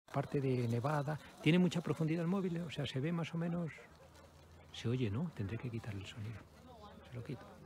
parte de Nevada. Tiene mucha profundidad el móvil, o sea, se ve más o menos... Se oye, ¿no? Tendré que quitarle el sonido. Se lo quito.